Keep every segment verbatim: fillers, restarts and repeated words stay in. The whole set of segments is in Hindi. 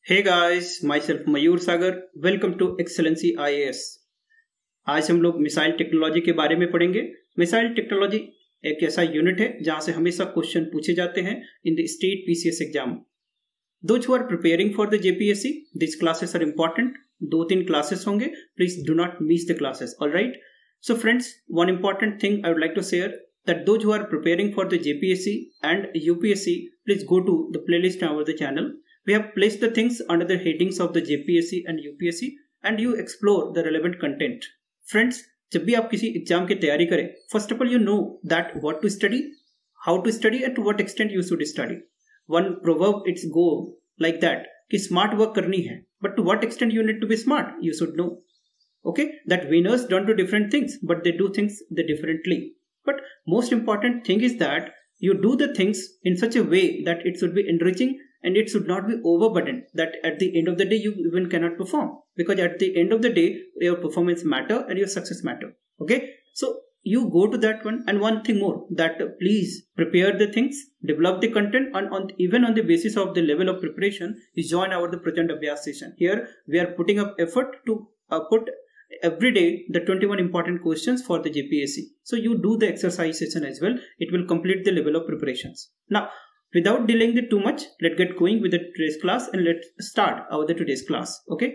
Hey guys, myself Mayur Sagar, welcome to excellency IAS. आज हम लोग मिसाइल टेक्नोलॉजी के बारे में पढ़ेंगे। मिसाइल टेक्नोलॉजी एक ऐसा यूनिट है जहां से हमेशा क्वेश्चन पूछे जाते हैं in the state PCS exam. Those who are preparing for the JPSC, this classes are important. दो तीन क्लासेस होंगे, please do not miss the classes. Alright, so friends, one important thing I would like to share that those who are preparing for the J P S C and U P S C, please go to the playlist over the channel. We have placed the things under the headings of the J P S C and U P S C and you explore the relevant content. Friends, जब भी आप किसी एग्जाम की तैयारी करें, first of all you know that what to study, how to study and to what extent you should study. One proverb it's go like that कि smart work करनी है, but to what extent you need to be smart, you should know. Okay, that winners don't do different things, but they do things they differently. But most important thing is that you do the things in such a way that it should be enriching and it should not be overburdened, that at the end of the day you even cannot perform, because at the end of the day your performance matter and your success matter. Okay, so you go to that one. And one thing more, that please prepare the things, develop the content, and on even on the basis of the level of preparation you join our the Prachand Abhyas session. Here we are putting up effort to uh, put every day the twenty-one important questions for the J P S C. So you do the exercise session as well. It will complete the level of preparations. Now, without delaying it too much, let's get going with the today's class and let's start our the today's class. Okay.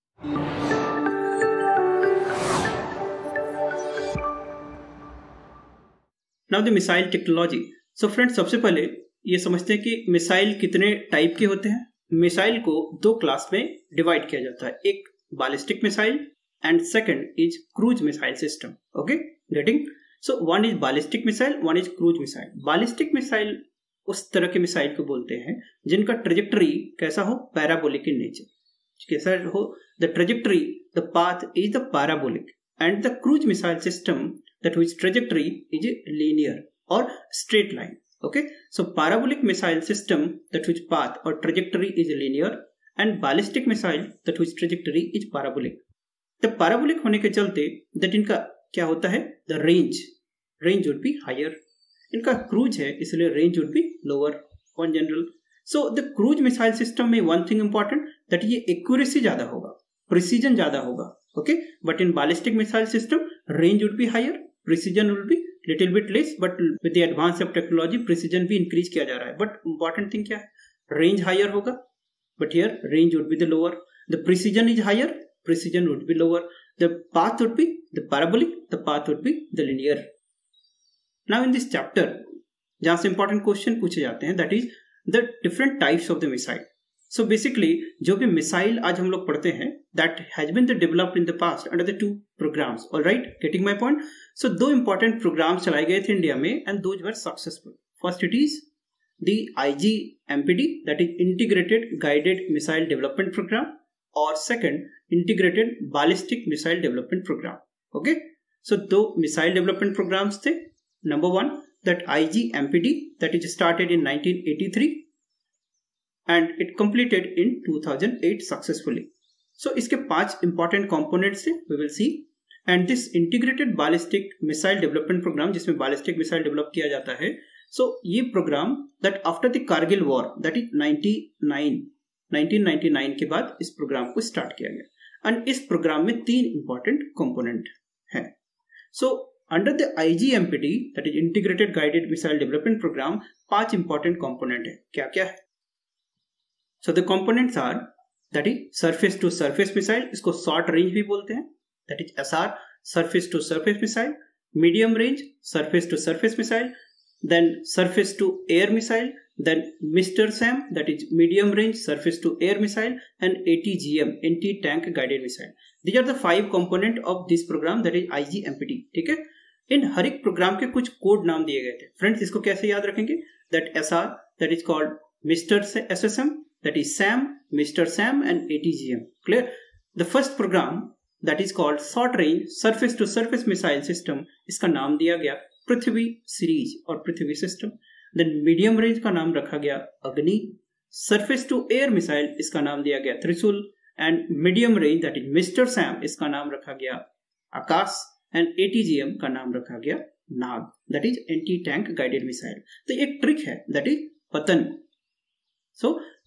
Now the missile technology. So friends, सबसे पहले ये समझते हैं कि मिसाइल कितने टाइप के होते हैं। मिसाइल को दो क्लास में डिवाइड किया जाता है, एक ballistic missile and second is cruise missile system. Okay, getting? So one is ballistic missile, one is cruise missile. Ballistic missile उस तरह के मिसाइल को बोलते हैं जिनका ट्रेजेक्टरी कैसा हो, पैराबोलिक इन नेचर। कैसा हो the trajectory, the path is the parabolic, and the cruise missile system that which trajectory is linear or straight line. Okay, so parabolic missile system that which path or trajectory is linear and ballistic missile that which trajectory is parabolic. तो पैराबोलिक होने के चलते दैट इनका क्या होता है, the range range would be higher. इनका क्रूज है इसलिए range would be lower on general. So the cruise missile system में वन थिंग इंपॉर्टेंट दैट ये एक्यूरेसी ज्यादा होगा, प्रिसीजन ज्यादा होगा। Okay, but in ballistic missile system range would be higher, precision would be little bit less, but with the advance of technology precision भी इंक्रीज किया जा रहा है। बट इंपॉर्टेंट थिंग क्या है, रेंज हायर होगा, but here range would be the lower, the precision is higher, precision would be lower, the path would be the parabolic, the path would be the linear. Now in this chapter जहां से important question पूछे जाते हैं, that is the different types of the missile. So basically जो भी मिसाइल आज हम लोग पढ़ते हैं that has been the developed in the past under the two programs. All right, getting my point? So दो important programs चलाए गए थे इंडिया में and those were successful. First it is the I G M P D, that is Integrated Guided Missile Development Program, और second integrated ballistic missile development program. Okay, so दो मिसाइल डेवलपमेंट प्रोग्राम्स थे। Number one that I G M P D that is started in nineteen eighty-three and it completed in two thousand eight successfully. So इसके पांच इंपॉर्टेंट कंपोनेंट्स थे, we will see. And this integrated ballistic missile development program जिसमें बैलिस्टिक मिसाइल डेवलप किया जाता है, so ये program that after the Kargil war that is nineteen ninety nine के बाद इस प्रोग्राम को स्टार्ट किया गया। एंड इस प्रोग्राम में तीन इंपॉर्टेंट कंपोनेंट हैं। So under the I G M P D that is integrated guided missile development program पांच इंपॉर्टेंट कंपोनेंट है। क्या क्या है? So the components are that is surface to surface missile, इसको शॉर्ट रेंज भी बोलते हैं, that is S R, surface to surface missile, medium range surface to surface missile, then surface to air missile, then Mister SAM that is medium range surface to air missile, and A T G M anti-tank guided missile. These are the five component of this program that is I G M P D. ठीक है, इन हर एक प्रोग्राम के कुछ कोड नाम दिए गए थे। फ्रेंड्स इसको कैसे याद रखेंगे, that S R that is called Mister S S M, that is SAM, Mister SAM and A T G M. Clear? The first program that is called short range surface to surface missile system, इसका नाम दिया गया पृथ्वी सीरीज और Prithvi system. Then medium range का नाम रखा गया अग्नि, सरफेस टू एयर मिसाइल इसका नाम दिया गया Trishul, and medium range that is mister Sam इसका नाम रखा गया Akash, and A T G M का नाम रखा गया Nag, that is anti tank guided missile. तो एक ट्रिक है दैट इज पतन। सो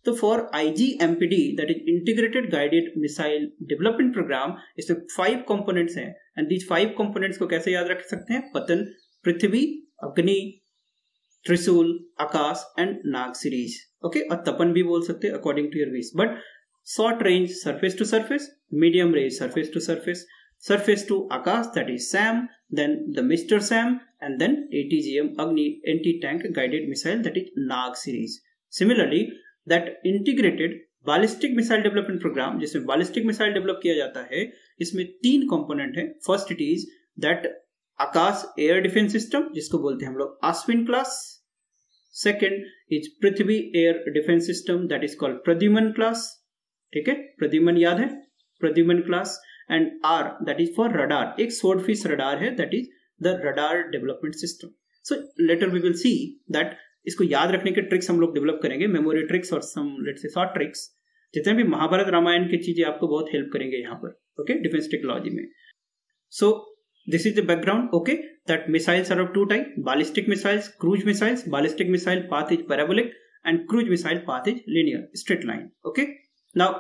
तो for I G M P D that is integrated guided missile development program, इसमें फाइव कंपोनेंट्स हैं एंड दीज फाइव कंपोनेंट्स को कैसे याद रख सकते हैं? पतन, Prithvi, Agni, Trishul, Akash and Nag series. Okay, और तपन भी बोल सकते हैं according to your wish. But short range surface to surface, medium range surface to surface, surface to Akash that is SAM, then the Mister SAM, and then A T G M Agni anti-tank guided missile that is Nag series. Similarly, that integrated ballistic missile development program जिसमें ballistic missile develop किया जाता है, इसमें तीन component है। First it is that Akash air defense system जिसको बोलते हैं हम लोग Ashwin class. Second is Prithvi air defense system that is called Pradyuman class. ठीक है, प्रद्युमन याद है, Pradyumna class. And R that is for radar, एक स्वॉर्डफिश रडार है that is the radar development system. So later we will see that इसको याद रखने के ट्रिक्स हम लोग डेवलप करेंगे, मेमोरी ट्रिक्स और सम लेट्स से शॉर्ट ट्रिक्स, जितने भी महाभारत रामायण की चीजें आपको बहुत हेल्प करेंगे यहाँ पर, ओके, डिफेंस टेक्नोलॉजी में। So this is the background, okay, that missiles are of two type, ballistic missiles, cruise missiles. Ballistic missile path is parabolic and cruise missile path is linear, straight line. Okay, now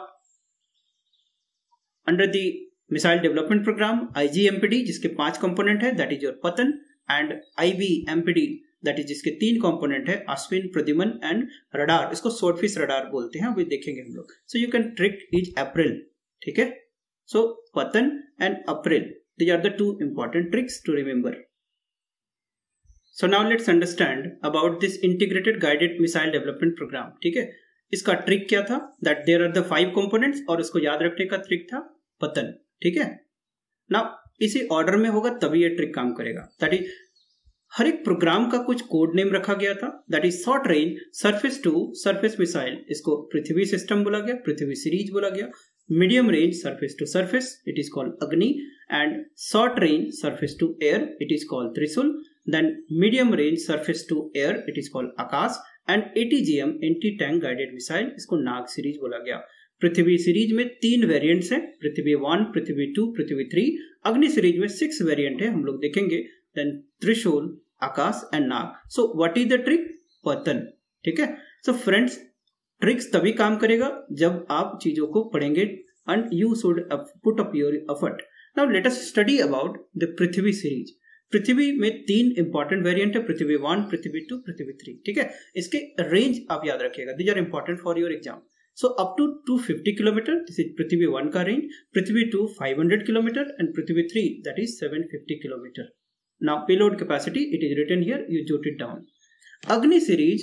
under the missile development program I G M P D जिसके पांच कंपोनेंट है दैट इज योर पतन, and I B M P D that is जिसके तीन कंपोनेंट है अश्विन, प्रद्युमन एंड रडार, इसको स्वॉर्डफिश रडार बोलते हैं, अभी देखेंगे हम लोग। So you can trick is April, ठीक है। सो पतन and April, these are the two important tricks to remember. So now let's understand about this integrated guided missile development program, ठीक है। इसका ट्रिक क्या था? That there are the five components, और इसको याद रखने का ट्रिक था पतन, ठीक है ना। इसी ऑर्डर में होगा तभी ये ट्रिक काम करेगा। दैट इज हर एक प्रोग्राम का कुछ कोड नेम रखा गया था। That is short range surface to surface missile, इसको पृथ्वी सिस्टम बोला गया, पृथ्वी सीरीज बोला गया। Medium range surface to surface, it is called Agni, and short range surface to air, it is called Trishul. Then medium range surface to air, it is called Akash, and A T G M anti tank guided missile, इसको नाग सीरीज बोला गया। पृथ्वी सीरीज में तीन वेरिएंट्स हैं, Prithvi one, Prithvi two, Prithvi three. Agni series में सिक्स वेरिएंट है, हम लोग देखेंगे। Then Trishul, Akash and Nag. So what is the trick? पतन, ठीक है। सो फ्रेंड्स, ट्रिक्स तभी काम करेगा जब आप चीजों को पढ़ेंगे and you should put up your effort. Now let us study about the Prithvi series. Prithvi में तीन इंपॉर्टेंट वेरिएंट है, Prithvi one, Prithvi two, Prithvi three, ठीक है। इसके रेंज आप याद रखिएगा, these are important for your exam. So up to two hundred fifty kilometer, this is Prithvi one का range, Prithvi two five hundred kilometer, and Prithvi three that is seven hundred fifty kilometer. Now payload capacity, it is written here, you jot it down. Agni series,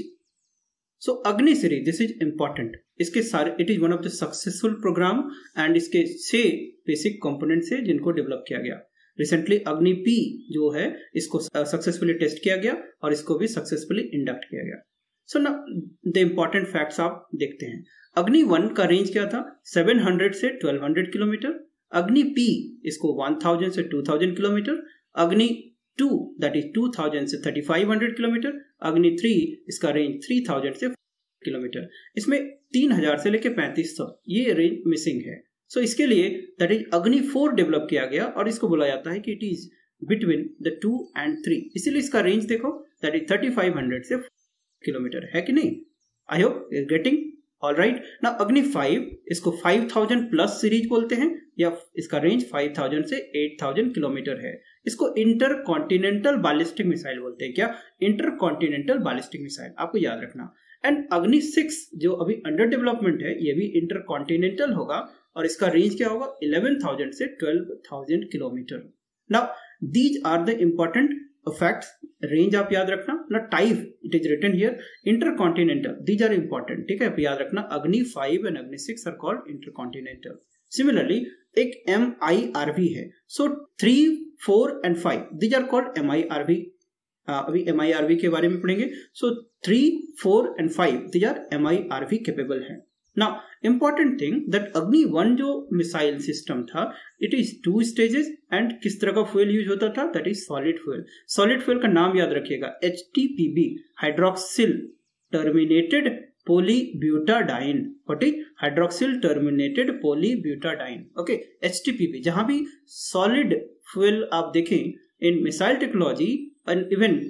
so Agni series, this is important. इसके सारे, it is one of the successful program and इसके छह basic components है जिनको develop किया गया। Recently Agni P जो है इसको successfully test किया गया और इसको भी successfully induct किया गया। So now the important facts आप देखते हैं। अग्नि वन का रेंज क्या था? सेवन हंड्रेड से twelve hundred kilometre. Agni P इसको वन थाउजेंड से two thousand kilometre. Agni two that is two thousand से thirty five hundred kilometre. Agni three इसका रेंज थ्री थाउजेंड से किलोमीटर। इसमें तीन हज़ार से लेकर पैंतीस सौ ये रेंज मिसिंग है। सो so, इसके लिए that is Agni four develop किया गया और इसको बोला जाता है कि it is between the two and three. इसीलिए इसका रेंज देखो that is thirty five hundred से किलोमीटर है कि नहीं? I hope you getting all right. ना अग्नि फाइव इसको फाइव थाउजेंड प्लस सीरीज बोलते हैं, या इसका रेंज फाइव थाउजेंड से एट थाउजेंड किलोमीटर है। इसको इंटर कॉन्टिनेंटल बैलिस्टिक मिसाइल बोलते हैं। क्या? इंटर कॉन्टिनेंटल बैलिस्टिक मिसाइल, आपको याद रखना। एंड अग्नि सिक्स जो अभी अंडर डेवलपमेंट है, ये भी इंटर कॉन्टिनेंटल होगा और इसका रेंज क्या होगा? इलेवन थाउजेंड से twelve thousand kilometre. Now these are the important facts. Range आप याद रखना ना। Type it is written here intercontinental, these are important, ठीक है। आप याद रखना Agni five and Agni six are called intercontinental. Similarly एक एम आई आर वी है। So three four and five these are called M I R V. अभी एम आई आर वी के बारे में पढ़ेंगे। So three four and five these are M I R V capable है। Now important thing that Agni one जो मिसाइल सिस्टम था, it is two stages and किस तरह का फ्यूल यूज होता था? That is solid fuel. Solid fuel का नाम याद रखिएगा, H T P B, hydroxyl terminated polybutadiene. What is hydroxyl terminated polybutadiene? Okay, H T P B. जहां भी सॉलिड फ्यूल आप देखें इन missile technology and even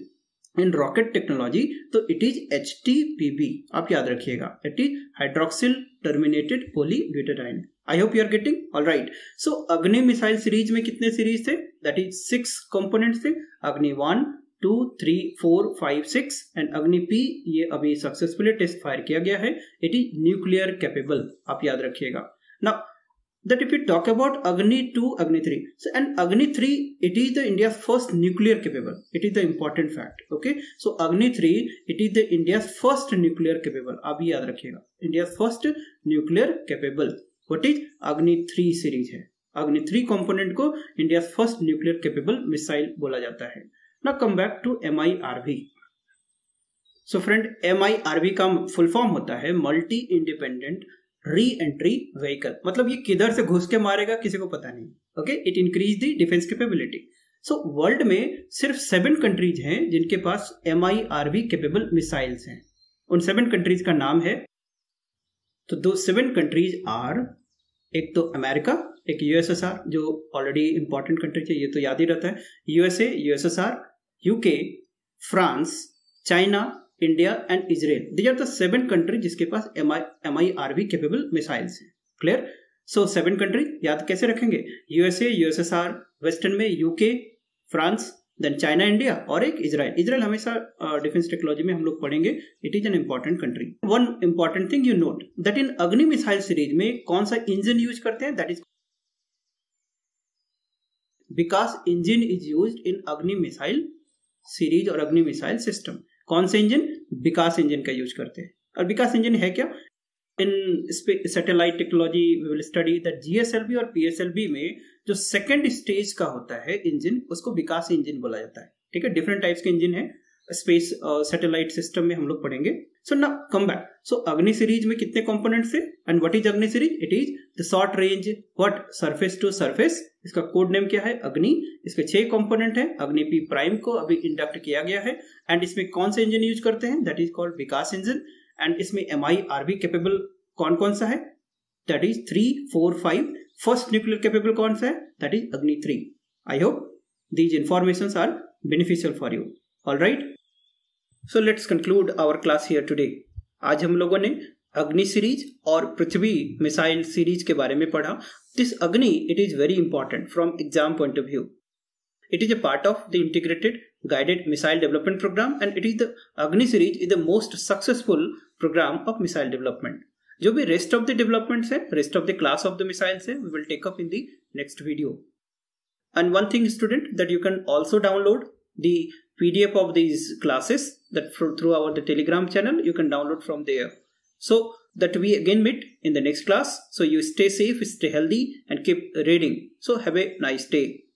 in rocket technology तो it is H T P B, आप याद रखिएगा, it is hydroxyl terminated polybutadiene. I hope you are getting all right. So Agni missile series में कितने सीरीज थे, दैट इज सिक्स कंपोनेंट्स थे, Agni one two three four five six and Agni P ये अभी सक्सेसफुली टेस्ट फायर किया गया है, इट इज न्यूक्लियर कैपेबल, आप याद रखिएगा। Now that if we talk about Agni two, Agni three, so and Agni three, it is the India's first nuclear capable. It is the important fact. Okay, so Agni three, it is the India's first nuclear capable. आप ये याद रखिएगा, India's first nuclear capable. What is Agni three series है? Agni three component को India's first nuclear capable missile बोला जाता है। Now come back to M I R V. So friend, M I R V का full form होता है Multi Independent re entry vehicle, मतलब ये किधर से घुस के मारेगा किसी को पता नहीं। Okay, it increase the defence capability. So world में सिर्फ सेवन कंट्रीज हैं जिनके पास M I R V capable missiles हैं। उन सेवन कंट्रीज का नाम है, तो दो सेवन कंट्रीज आर, एक तो अमेरिका, एक यूएसएसआर जो ऑलरेडी इंपॉर्टेंट कंट्री है, ये तो याद ही रहता है, USA, USSR, UK, France, China, India and Israel. These are the seven country जिसके पास M I M I R V capable missiles हैं। क्लियर? सो सेवन कंट्री याद कैसे रखेंगे, यूएसए, यूएसएसआर, वेस्टर्न में UK, France, then China, India और एक इजराइल। इजराइल हमेशा डिफेंस uh, टेक्नोलॉजी में हम लोग पढ़ेंगे, it is an important country. One important thing you note that in Agni missile series में कौन सा इंजन यूज करते हैं, that is Vikas engine is used in Agni missile series और अग्नि मिसाइल सिस्टम। कौन से इंजन, विकास इंजन का यूज करते हैं। और विकास इंजन है क्या, in satellite technology we will study that G S L V और पी एस एल वी में जो सेकंड स्टेज का होता है इंजन, उसको विकास इंजन बोला जाता है। ठीक है, डिफरेंट टाइप्स के इंजन है, स्पेस सैटेलाइट सिस्टम में हम लोग पढ़ेंगे। सो नाउ कम बैक, सो अग्नि सीरीज में कितने कंपोनेंट्स थे and what is Agni series, it is the short range what surface to surface, इसका कोड नेम क्या है, अग्नि। इसके छह कंपोनेंट है, अग्नि पी प्राइम को अभी इंडक्ट किया गया है एंड इसमें कौन सा इंजन यूज करते हैं, that is called Vikas engine. And इसमें M I R V capable कौन कौन सा है, that is three four five. First nuclear capable कौन सा है, that is Agni three. I hope these informations are beneficial for you. All right, so let's conclude our class here today. आज हम लोगों ने अग्नि सीरीज और पृथ्वी मिसाइल सीरीज के बारे में पढ़ा। This Agni, it is very important from exam point of view. It is a part of the integrated guided missile development programme and it is the Agni series is the most successful programme of missile development. जो भी रेस्ट ऑफ द डेवलपमेंट्स है, rest of the class of the missiles है, we will take up in the next video. And one thing student, that you can also download the P D F of these classes that through our the Telegram channel, you can download from there. So that we again meet in the next class. So you stay safe, stay healthy and keep reading. So have a nice day.